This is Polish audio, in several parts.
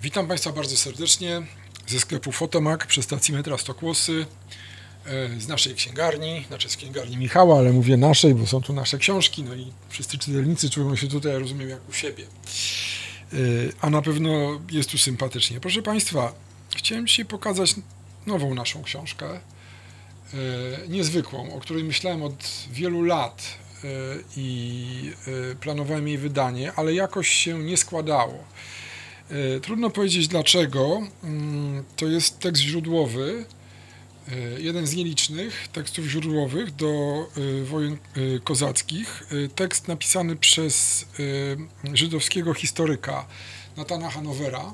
Witam Państwa bardzo serdecznie ze sklepu Fotomak przy stacji metra Stokłosy, z naszej księgarni, znaczy z księgarni Michała, ale mówię naszej, bo są tu nasze książki, no i wszyscy czytelnicy czują się tutaj, ja rozumiem, jak u siebie. A na pewno jest tu sympatycznie. Proszę Państwa, chciałem dzisiaj pokazać nową naszą książkę, niezwykłą, o której myślałem od wielu lat i planowałem jej wydanie, ale jakoś się nie składało. Trudno powiedzieć dlaczego. To jest tekst źródłowy, jeden z nielicznych tekstów źródłowych do wojen kozackich. Tekst napisany przez żydowskiego historyka Natana Hanowera,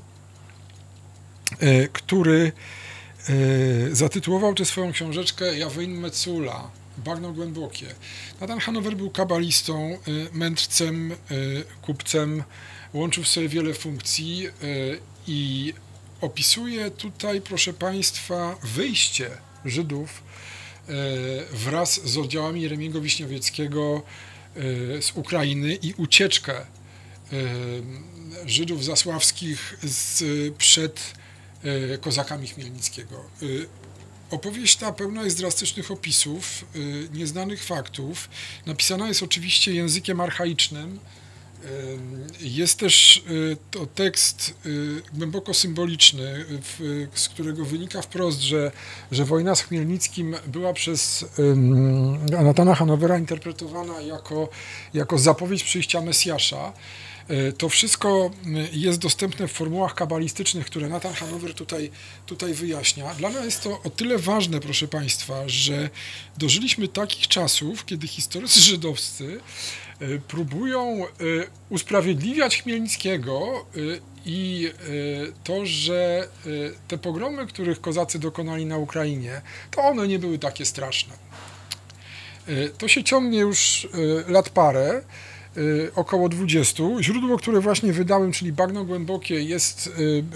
który zatytułował tę swoją książeczkę Jawein Metzula, Bagno głębokie. Natan Hanower był kabalistą, mędrcem, kupcem, łączył w sobie wiele funkcji i opisuje tutaj, proszę Państwa, wyjście Żydów wraz z oddziałami Jeremiego Wiśniowieckiego z Ukrainy i ucieczkę Żydów zasławskich przed kozakami Chmielnickiego. Opowieść ta pełna jest drastycznych opisów, nieznanych faktów. Napisana jest oczywiście językiem archaicznym. Jest też to tekst głęboko symboliczny, z którego wynika wprost, że wojna z Chmielnickim była przez Natana Hanowera interpretowana jako zapowiedź przyjścia Mesjasza. To wszystko jest dostępne w formułach kabalistycznych, które Natan Hanower tutaj wyjaśnia. Dla nas jest to o tyle ważne, proszę Państwa, że dożyliśmy takich czasów, kiedy historycy żydowscy próbują usprawiedliwiać Chmielnickiego i to, że te pogromy, których kozacy dokonali na Ukrainie, to one nie były takie straszne. To się ciągnie już lat parę, około 20. Źródło, które właśnie wydałem, czyli Bagno głębokie, jest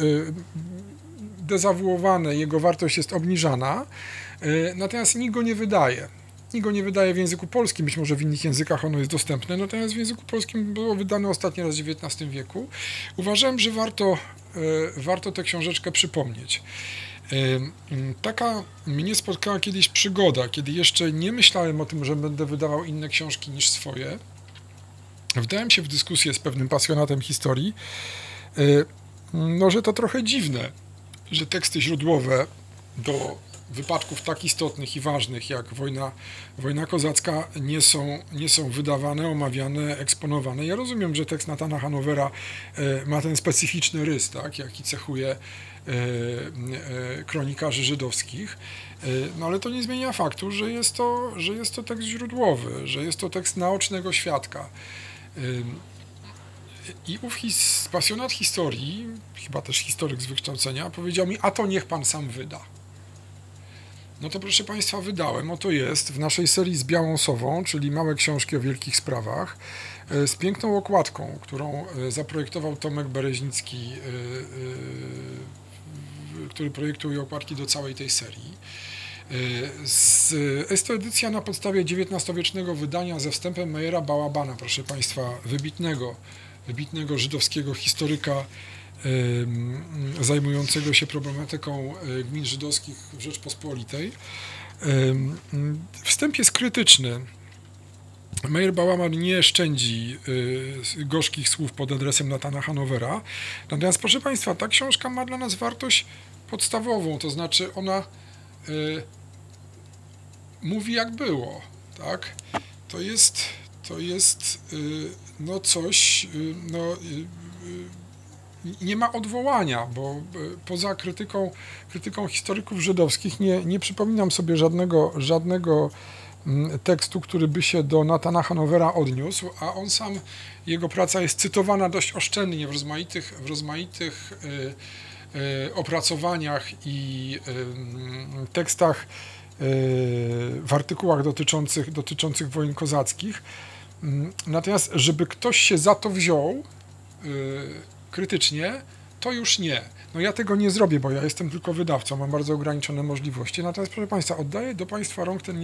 dezawuowane, jego wartość jest obniżana, natomiast nikt go nie wydaje. Nikt go nie wydaje w języku polskim, być może w innych językach ono jest dostępne, natomiast w języku polskim było wydane ostatni raz w XIX wieku. Uważałem, że warto tę książeczkę przypomnieć. Taka mnie spotkała kiedyś przygoda, kiedy jeszcze nie myślałem o tym, że będę wydawał inne książki niż swoje. Wdałem się w dyskusję z pewnym pasjonatem historii, że to trochę dziwne, że teksty źródłowe do wypadków tak istotnych i ważnych jak wojna kozacka nie są wydawane, omawiane, eksponowane. Ja rozumiem, że tekst Natana Hanowera ma ten specyficzny rys, tak, jaki cechuje kronikarzy żydowskich, no ale to nie zmienia faktu, że jest to tekst źródłowy, że jest to tekst naocznego świadka. I ów pasjonat historii, chyba też historyk z wykształcenia, powiedział mi, a to niech pan sam wyda. No to proszę Państwa, wydałem, oto jest w naszej serii z białą sową, czyli małe książki o wielkich sprawach, z piękną okładką, którą zaprojektował Tomek Bereźnicki, który projektuje okładki do całej tej serii. Jest to edycja na podstawie XIX-wiecznego wydania ze wstępem Mejera Bałabana, proszę Państwa, wybitnego żydowskiego historyka zajmującego się problematyką gmin żydowskich w Rzeczpospolitej. Wstęp jest krytyczny. Mejer Bałaban nie szczędzi gorzkich słów pod adresem Natana Hanowera. Natomiast, proszę Państwa, ta książka ma dla nas wartość podstawową, to znaczy ona mówi jak było, tak? To jest no coś, nie ma odwołania, bo poza krytyką historyków żydowskich nie przypominam sobie żadnego tekstu, który by się do Natana Hanowera odniósł, a on sam, jego praca jest cytowana dość oszczędnie w rozmaitych opracowaniach i tekstach, w artykułach dotyczących wojen kozackich. Natomiast, żeby ktoś się za to wziął krytycznie, to już nie. No ja tego nie zrobię, bo ja jestem tylko wydawcą, mam bardzo ograniczone możliwości. Natomiast, proszę Państwa, oddaję do Państwa rąk tę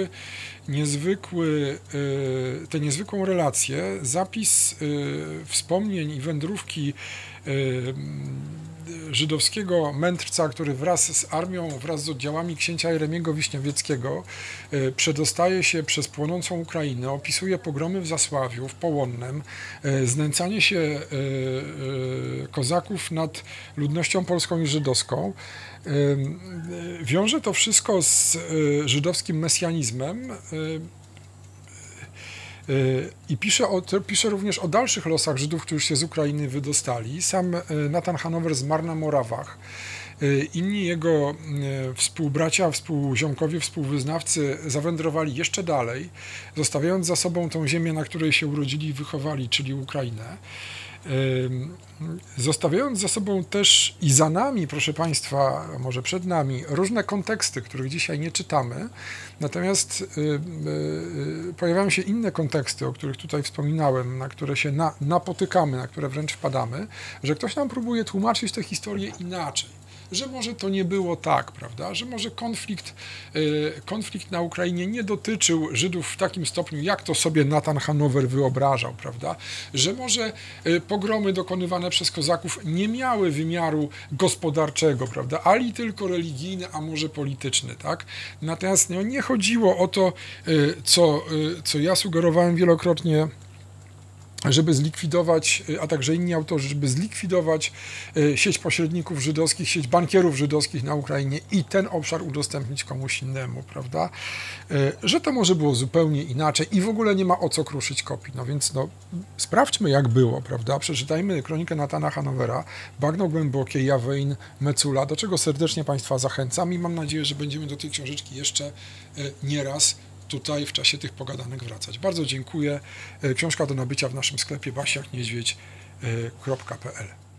niezwykłą relację, zapis wspomnień i wędrówki żydowskiego mędrca, który wraz z armią, wraz z oddziałami księcia Jeremiego Wiśniowieckiego przedostaje się przez płonącą Ukrainę, opisuje pogromy w Zasławiu, w Połonnem, znęcanie się kozaków nad ludnością polską i żydowską. Wiąże to wszystko z żydowskim mesjanizmem i pisze również o dalszych losach Żydów, którzy się z Ukrainy wydostali. Sam Natan Hanover zmarł na Morawach. Inni jego współbracia, współziomkowie, współwyznawcy zawędrowali jeszcze dalej, zostawiając za sobą tą ziemię, na której się urodzili i wychowali, czyli Ukrainę. Zostawiając za sobą też i za nami, proszę Państwa, może przed nami, różne konteksty, których dzisiaj nie czytamy, natomiast pojawiają się inne konteksty, o których tutaj wspominałem, na które się napotykamy, na które wręcz wpadamy, że ktoś nam próbuje tłumaczyć tę historię inaczej. Że może to nie było tak, prawda, że może konflikt na Ukrainie nie dotyczył Żydów w takim stopniu, jak to sobie Natan Hanover wyobrażał, prawda, że może pogromy dokonywane przez kozaków nie miały wymiaru gospodarczego, prawda, ali tylko religijny, a może polityczny, tak. Natomiast nie chodziło o to, co ja sugerowałem wielokrotnie, żeby zlikwidować, a także inni autorzy, żeby zlikwidować sieć pośredników żydowskich, sieć bankierów żydowskich na Ukrainie i ten obszar udostępnić komuś innemu, prawda? Że to może było zupełnie inaczej i w ogóle nie ma o co kruszyć kopii. No więc sprawdźmy, jak było, prawda? Przeczytajmy kronikę Natana Hanovera, Bagno głębokie, Jawein, Mecula, do czego serdecznie Państwa zachęcam i mam nadzieję, że będziemy do tej książeczki jeszcze nieraz tutaj w czasie tych pogadanek wracać. Bardzo dziękuję. Książka do nabycia w naszym sklepie basiakniedźwiedź.pl